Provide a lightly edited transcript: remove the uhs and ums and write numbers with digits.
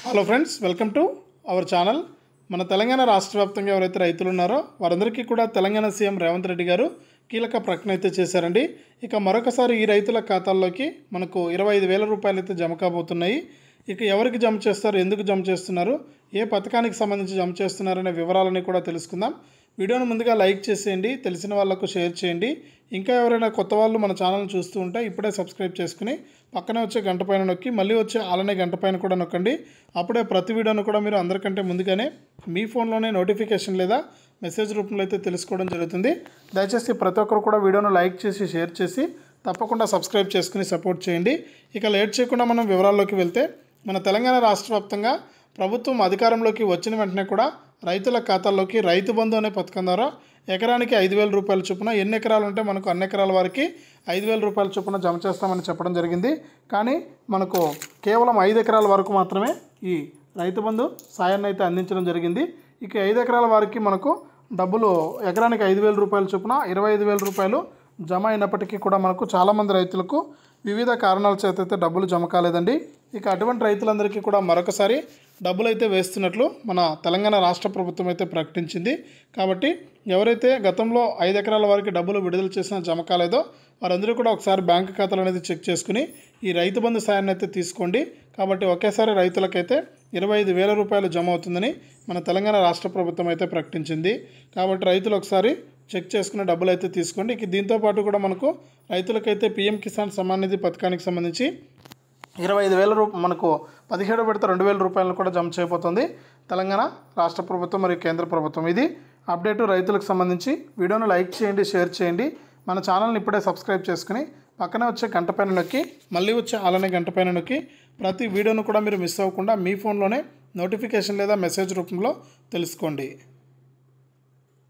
Hello friends, welcome to our channel. మన తెలంగాణ రాష్ట్ర వ్యాప్తంగా ఎవరైతే రైతులు ఉన్నారో వారందరికీ కూడా తెలంగాణ సీఎం రేవంత్ రెడ్డి గారు కీలక ప్రకటన అయితే చేశారండి. ఇక మరొకసారి ఈ రైతుల ఖాతాల్లోకి మనకు 25,000 రూపాయలు అయితే జమ కాబోతున్నాయి. ఇక ఎవరికి జమ చేస్తారు, ఎందుకు జమ చేస్తున్నారు, ఏ పథకానికి సంబంధించి జమ చేస్తున్నారనే వివరాలని కూడా తెలుసుకుందాం. వీడియోను ముందుగా లైక్ చేసేయండి, తెలిసిన వాళ్ళకు షేర్ చేయండి. ఇంకా ఎవరైనా కొత్త వాళ్ళు మన ఛానల్ని చూస్తూ ఉంటే ఇప్పుడే సబ్స్క్రైబ్ చేసుకుని పక్కనే వచ్చే గంట పైన నొక్కి మళ్ళీ వచ్చే అలానే గంట పైన కూడా నొక్కండి. అప్పుడే ప్రతి వీడియోను కూడా మీరు అందరికంటే ముందుగానే మీ ఫోన్లోనే నోటిఫికేషన్ లేదా మెసేజ్ రూపంలో అయితే తెలుసుకోవడం జరుగుతుంది. దయచేసి ప్రతి ఒక్కరు కూడా వీడియోను లైక్ చేసి షేర్ చేసి తప్పకుండా సబ్స్క్రైబ్ చేసుకుని సపోర్ట్ చేయండి. ఇక లేట్ చేయకుండా మనం వివరాల్లోకి వెళ్తే, మన తెలంగాణ రాష్ట్ర వ్యాప్తంగా ప్రభుత్వం అధికారంలోకి వచ్చిన వెంటనే కూడా రైతుల ఖాతాల్లోకి రైతు బంధు అనే పథకం ద్వారా ఎకరానికి 5,000 రూపాయల చొప్పున, ఎన్ని ఎకరాలు ఉంటే మనకు అన్ని ఎకరాల వారికి 5,000 రూపాయల చొప్పున జమ చేస్తామని చెప్పడం జరిగింది. కానీ మనకు కేవలం 5 ఎకరాల వరకు మాత్రమే ఈ రైతు బంధు సాయాన్ని అయితే అందించడం జరిగింది. ఇక 5 ఎకరాల వారికి మనకు డబ్బులు ఎకరానికి 5,000 రూపాయల చొప్పున 25,000 రూపాయలు జమ అయినప్పటికీ కూడా మనకు చాలామంది రైతులకు వివిధ కారణాల చేత అయితే డబ్బులు జమ కాలేదండి. ఇక అటువంటి రైతులందరికీ కూడా మరొకసారి డబ్బులు అయితే వేస్తున్నట్లు మన తెలంగాణ రాష్ట్ర ప్రభుత్వం అయితే ప్రకటించింది. కాబట్టి ఎవరైతే గతంలో 5 ఎకరాల వారికి డబ్బులు విడుదల చేసిన జమ కాలేదో వారందరూ కూడా ఒకసారి బ్యాంకు ఖాతాలు అనేది చెక్ చేసుకుని ఈ రైతు బంధు సాయాన్ని అయితే తీసుకోండి. కాబట్టి ఒకేసారి రైతులకైతే 25,000 రూపాయలు జమ అవుతుందని మన తెలంగాణ రాష్ట్ర ప్రభుత్వం అయితే ప్రకటించింది. కాబట్టి రైతులు ఒకసారి చెక్ చేసుకునే డబ్బులు అయితే తీసుకోండి. ఇక దీంతోపాటు కూడా మనకు రైతులకైతే పీఎం కిసాన్ సమ్మాన్ నిధి పథకానికి సంబంధించి 25,000 మనకు 17వ విడత 2,000 రూపాయలను కూడా జమ చేయబోతోంది తెలంగాణ రాష్ట్ర ప్రభుత్వం మరియు కేంద్ర ప్రభుత్వం. ఇది అప్డేటు రైతులకు సంబంధించి. వీడియోను లైక్ చేయండి, షేర్ చేయండి. మన ఛానల్ని ఇప్పుడే సబ్స్క్రైబ్ చేసుకుని పక్కనే వచ్చే గంట పైన నొక్కి మళ్ళీ వచ్చే అలానే గంట పైన నొక్కి ప్రతి వీడియోను కూడా మీరు మిస్ అవ్వకుండా మీ ఫోన్లోనే నోటిఫికేషన్ లేదా మెసేజ్ రూపంలో తెలుసుకోండి.